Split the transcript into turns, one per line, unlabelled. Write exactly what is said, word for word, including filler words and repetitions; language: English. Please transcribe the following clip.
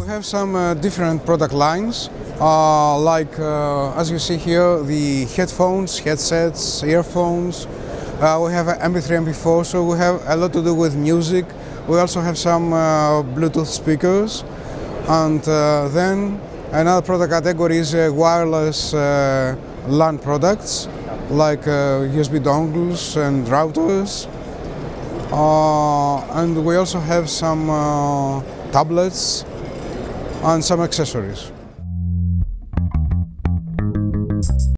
have some uh, different product lines, uh, like uh, as you see here, the headphones, headsets, earphones. Uh, we have M P three, M P four, so we have a lot to do with music. We also have some uh, Bluetooth speakers, and uh, then another product category is uh, wireless uh, LAN products, like uh, U S B dongles and routers. Uh, and we also have some uh, tablets and some accessories.